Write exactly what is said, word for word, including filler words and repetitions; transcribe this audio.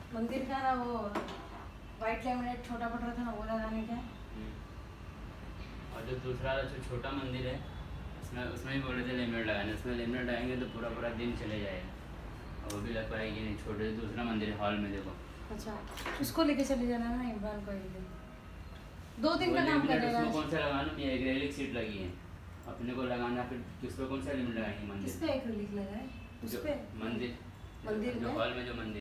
मंदिर का ना वो व्हाइट लैमिनेट छोटा पट रहा था ना, वो लगाने का। और जो दूसरा जो छोटा मंदिर है उसमें उसमें भी बोले थे लेमिनेट लगाने, उसमें लेमिनेट लगाएंगे तो पूरा पूरा दिन चले जाएगा और वो भी लग पाएगी नहीं। छोटे दूसरा मंदिर है हॉल में देखो। अच्छा उसको लेके चले जाना ना इमरान को, एक दिन दो दिन का काम करेगा। उसमें कौन सा लगाना, ये एक्रेलिक सीट लगी है अपने को लगाना, फिर किस पे कौन सा लिमिट लगाएंगे मंदिर? किस पे एक्रेलिक लगा है? उस पे मंदिर मंदिर जो में हॉल में जो मंदिर